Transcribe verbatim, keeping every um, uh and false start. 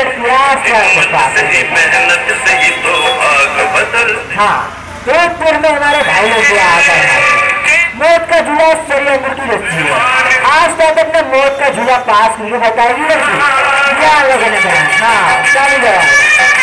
Minute प्रयास हाँ एक पेड़ में हमारे भाई लोग जो आता है मौत का झूला शरीर मृत्यु रखती है। आज तक अपने मौत का झूला पास करके बताएगी लड़की क्या लगने हाँ चालू